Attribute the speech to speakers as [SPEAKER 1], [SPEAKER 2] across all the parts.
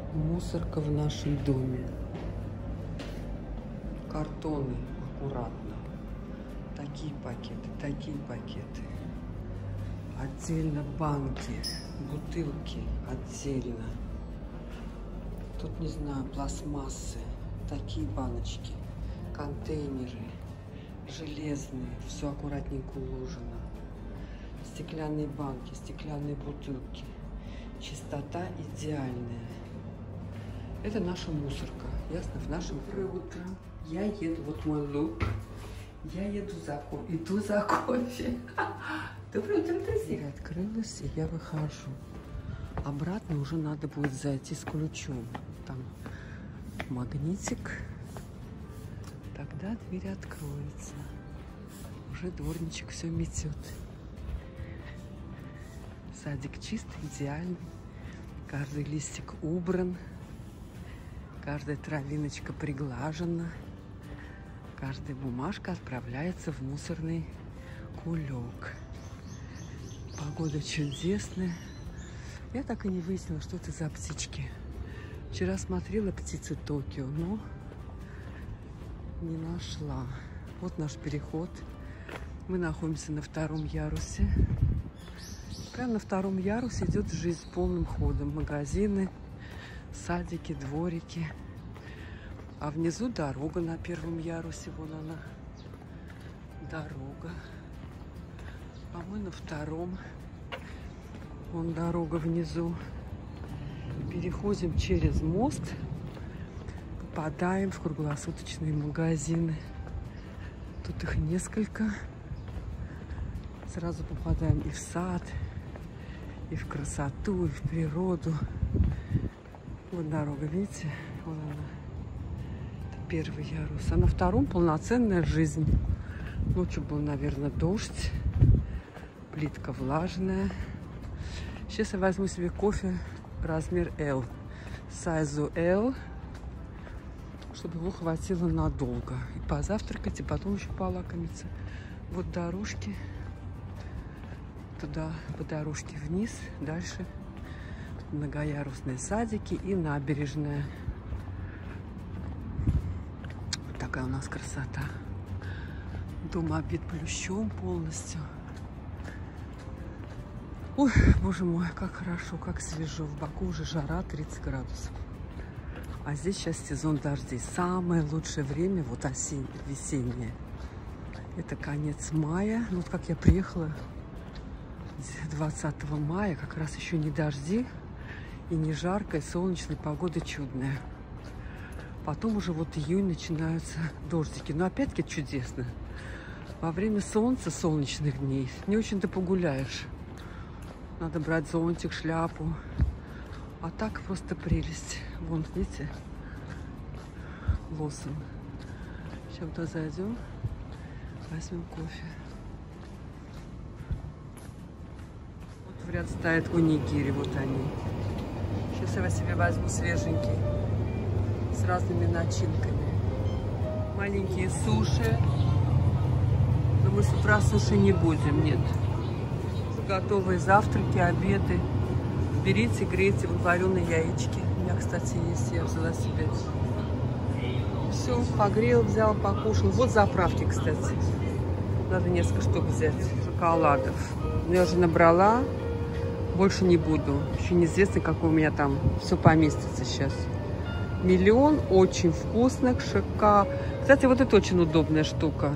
[SPEAKER 1] Мусорка в нашем доме. Картоны аккуратно. Такие пакеты. Отдельно банки, бутылки отдельно. Тут, не знаю, пластмассы. Такие баночки, контейнеры, железные. Все аккуратненько уложено. Стеклянные банки, стеклянные бутылки. Чистота идеальная. Это наша мусорка. Ясно? В нашем утро. Я еду, вот мой лук. Я еду иду за кофе. Доброе утро, друзья. Дверь открылась, и я выхожу. Обратно уже надо будет зайти с ключом. Там магнитик. Тогда дверь откроется. Уже дворничек все метет. Садик чистый, идеальный. Каждый листик убран. Каждая травиночка приглажена. Каждая бумажка отправляется в мусорный кулек. Погода чудесная. Я так и не выяснила, что это за птички. Вчера смотрела птицы Токио, но не нашла. Вот наш переход. Мы находимся на 2-м ярусе. Прямо на 2-м ярусе идет жизнь полным ходом. Магазины, садики, дворики. А внизу дорога на 1-м ярусе. Вон она. Дорога. А мы на 2-м. Вон дорога внизу. Переходим через мост. Попадаем в круглосуточные магазины. Тут их несколько. Сразу попадаем и в сад, и в красоту, и в природу. Вот дорога, видите? Вон она. Это 1-й ярус. А на 2-м полноценная жизнь. Ночью был, наверное, дождь. Плитка влажная. Сейчас я возьму себе кофе размер L. Сайзу L. Чтобы его хватило надолго. И позавтракать, и потом еще полакомиться. Вот дорожки. Туда по дорожке вниз. Дальше многоярусные садики и набережная. Такая у нас красота. Дом обвит плющом полностью. Ой, боже мой, как хорошо, как свежо. В Баку уже жара 30 градусов. А здесь сейчас сезон дождей. Самое лучшее время, вот осеннее, весеннее. Это конец мая. Ну, вот как я приехала 20 мая, как раз еще не дожди и не жарко, и солнечная погода чудная. Потом уже вот июнь начинаются дождики. Но опять-таки чудесно. Во время солнца, солнечных дней, не очень-то погуляешь. Надо брать зонтик, шляпу. А так просто прелесть. Вон, видите, лосом. Сейчас туда зайдем, возьмем кофе. Вот в ряд стоят унигири, вот они. Сейчас я себе возьму свеженький, с разными начинками. Маленькие суши. Но мы с утра суши не будем, нет. Готовые завтраки, обеды. Берите, грейте, вот вареные яички. У меня, кстати, есть, я взяла себе. Все, погрел, взял, покушал. Вот заправки, кстати. Надо несколько штук взять. Шоколадов. Но я уже набрала. Больше не буду. Еще неизвестно, какой у меня там все поместится сейчас. 1 000 000 очень вкусных шоколадов. Кстати, вот это очень удобная штука.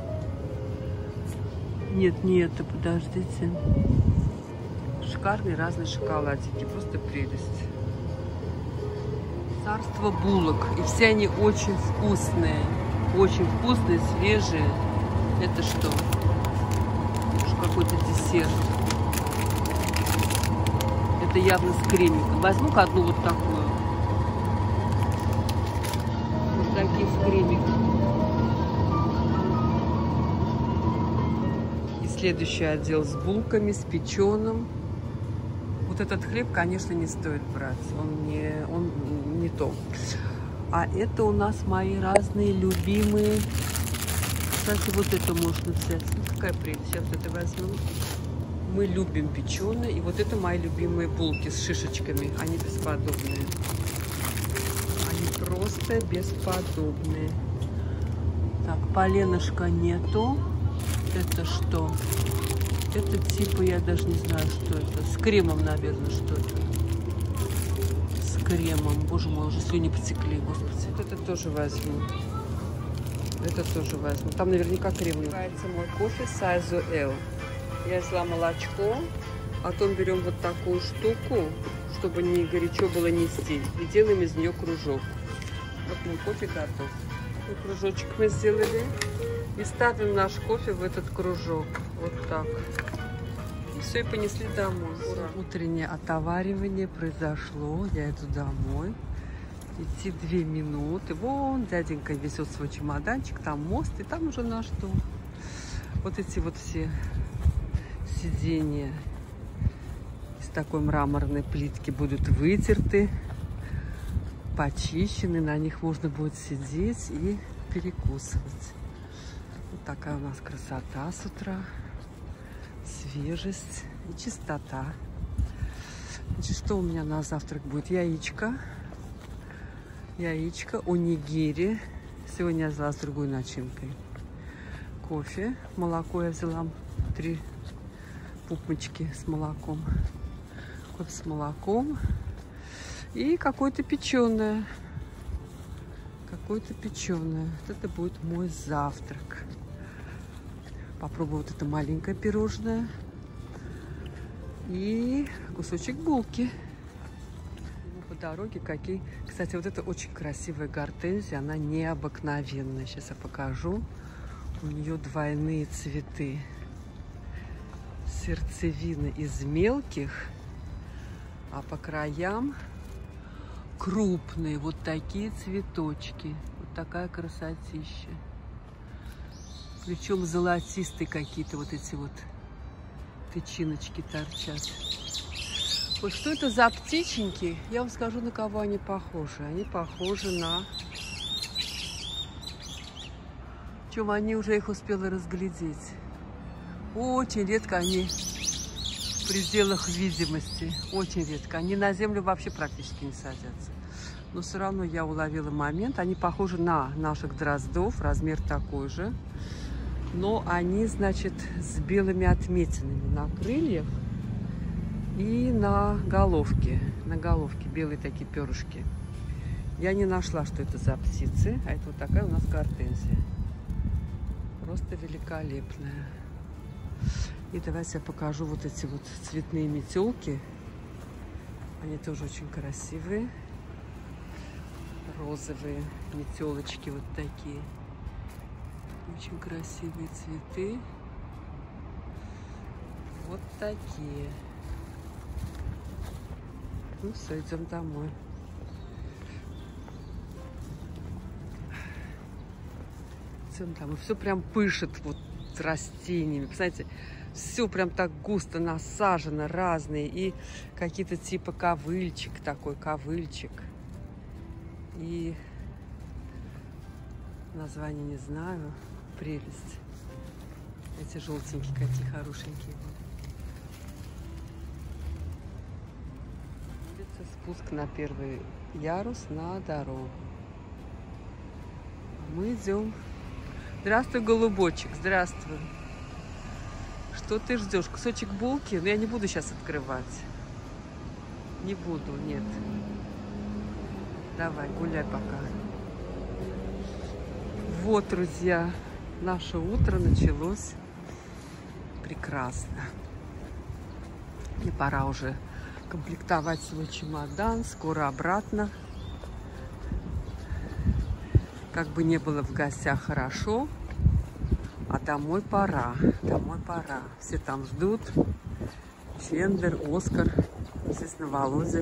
[SPEAKER 1] Нет, не это, подождите. Шикарные разные шоколадики. Просто прелесть. Царство булок. И все они очень вкусные. Очень вкусные, свежие. Это что? Какой-то десерт. Это явно с кремиком. Возьму-ка одну вот такую. Вот такие с кремиком. Следующий отдел с булками, с печеным. Вот этот хлеб, конечно, не стоит брать. Он не то. А это у нас мои разные любимые. Кстати, вот это можно взять. Ну, какая прелесть. Сейчас это возьму. Мы любим печеное. И вот это мои любимые булки с шишечками. Они бесподобные. Просто бесподобные. Так, поленышка нету. Это что? Это типа, я даже не знаю, что это. С кремом, наверное, что это. С кремом. Боже мой, уже слюни потекли, господи. Вот это тоже возьму. Это тоже возьму. Там наверняка крем. Называется мой кофе сайзу L. Я взяла молочко. Потом берем вот такую штуку, чтобы не горячо было нести. И делаем из нее кружок. Вот мой кофе готов. И кружочек мы сделали. И ставим наш кофе в этот кружок. Вот так. И все, и понесли домой. Ура. Утреннее отоваривание произошло. Я иду домой. Идти 2 минуты. Вон дяденька везет свой чемоданчик. Там мост, и там уже наш дом. Вот эти вот все сиденья из такой мраморной плитки будут вытерты, почищены. На них можно будет сидеть и перекусывать. Вот такая у нас красота с утра. Свежесть и чистота. Значит, что у меня на завтрак будет? Яичко. Яичко, онигири. Сегодня я взяла с другой начинкой. Кофе. Молоко я взяла 3 пупочки с молоком. Кофе с молоком. И какое-то печеное. Какое-то печеное. Вот это будет мой завтрак. Попробую вот это маленькое пирожное. И кусочек булки. По дороге какие. Кстати, вот это очень красивая гортензия. Она необыкновенная. Сейчас я покажу. У нее двойные цветы. Сердцевина из мелких, а по краям крупные. Вот такие цветочки. Вот такая красотища. Причем золотистые какие-то вот эти вот тычиночки торчат. Вот что это за птиченьки? Я вам скажу, на кого они похожи. Они похожи на... Чем они уже их успела разглядеть. Очень редко они в пределах видимости. Очень редко. Они на землю вообще практически не садятся. Но все равно я уловила момент. Они похожи на наших дроздов. Размер такой же. Но они, значит, с белыми отметинами на крыльях и на головке. На головке белые такие перышки. Я не нашла, что это за птицы. А это вот такая у нас гортензия. Просто великолепная. И давайте я покажу вот эти вот цветные метелки. Они тоже очень красивые. Розовые метелочки вот такие. Очень красивые цветы. Вот такие. Ну все, идем домой. Идем домой. Все прям пышет вот растениями. Представляете, все прям так густо насажено, разные. И какие-то типа ковыльчик такой, ковыльчик. И название не знаю. Прелесть. Эти желтенькие какие хорошенькие. Спуск на первый ярус на дорогу. Мы идем. Здравствуй, голубочек, здравствуй. Что ты ждешь? Кусочек булки? Но я не буду сейчас открывать. Не буду, нет. Давай, гуляй пока. Вот, друзья, наше утро началось прекрасно. И пора уже комплектовать свой чемодан. Скоро обратно. Как бы не было в гостях хорошо, а домой пора. Домой пора. Все там ждут. Чендлер, Оскар, естественно, Володя.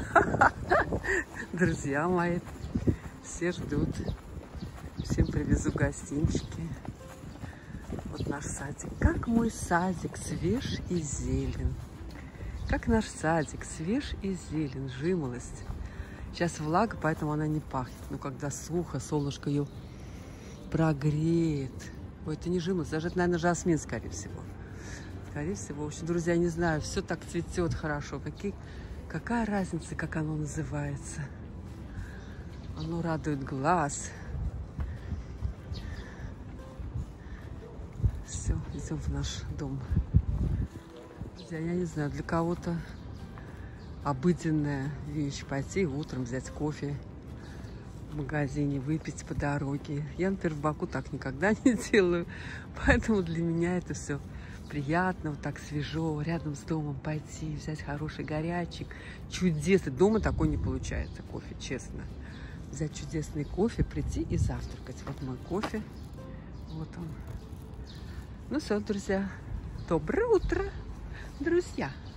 [SPEAKER 1] Друзья мои. Все ждут. Всем привезу гостинчики. Вот наш садик. Как мой садик свеж и зелен. Как наш садик свеж и зелен. Жимолость. Сейчас влага, поэтому она не пахнет. Но когда сухо, солнышко ее прогреет. Ой, это не жимолость, даже это, наверное, жасмин, скорее всего. Скорее всего. В общем, друзья, не знаю, все так цветет хорошо. Какая разница, как оно называется? Оно радует глаз. Все, идем в наш дом. Друзья, я не знаю, для кого-то обыденная вещь пойти утром взять кофе в магазине, выпить по дороге. Я, например, в Баку так никогда не делаю, поэтому для меня это все приятно, вот так свежо, рядом с домом пойти, взять хороший горячий, чудесный. Дома такой не получается кофе, честно. Взять чудесный кофе, прийти и завтракать. Вот мой кофе, вот он. Ну все, друзья, доброе утро, друзья.